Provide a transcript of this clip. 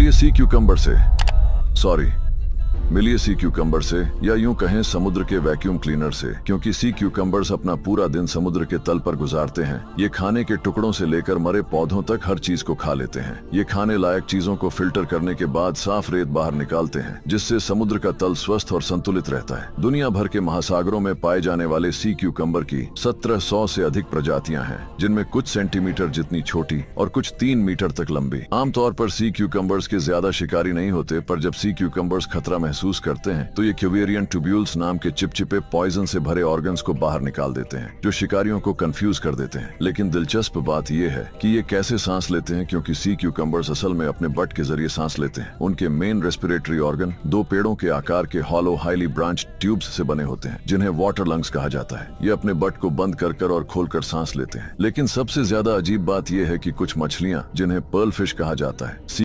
मिलिए सी क्यूकम्बर से, सॉरी मिलिए सी क्यूकम्बर से, या यूं कहें समुद्र के वैक्यूम क्लीनर से, क्योंकि सी क्यूकम्बर्स अपना पूरा दिन समुद्र के तल पर गुजारते हैं। ये खाने के टुकड़ों से लेकर मरे पौधों तक हर चीज को खा लेते हैं। ये खाने लायक चीजों को फिल्टर करने के बाद साफ रेत बाहर निकालते हैं, जिससे समुद्र का तल स्वस्थ और संतुलित रहता है। दुनिया भर के महासागरों में पाए जाने वाले सी क्यूकम्बर की 1700 से अधिक प्रजातियां हैं, जिनमें कुछ सेंटीमीटर जितनी छोटी और कुछ 3 मीटर तक लंबी। आमतौर पर सी क्यूकम्बर्स के ज्यादा शिकारी नहीं होते, पर जब सी क्यूकम्बर्स खतरा महसूस करते हैं तो ये क्यूवेरियन ट्यूब्यूल्स नाम के चिपचिपे पॉइजन से भरे ऑर्गन्स को बाहर निकाल देते हैं, जो शिकारियों को कंफ्यूज कर देते हैं। लेकिन दिलचस्प बात यह है कि ये कैसे सांस लेते हैं, क्योंकि सी क्यूकम्बर्स असल में अपने बट के जरिए सांस लेते हैं। उनके मेन रेस्पिरेटरी ऑर्गन 2 पेड़ों के आकार के हॉलो हाईली ब्रांच ट्यूब्स से बने होते हैं, जिन्हें वाटर लंग्स कहा जाता है। ये अपने बट को बंद कर और खोलकर सांस लेते हैं। लेकिन सबसे ज्यादा अजीब बात यह है कि कुछ मछलियां, जिन्हें पर्ल फिश कहा जाता है,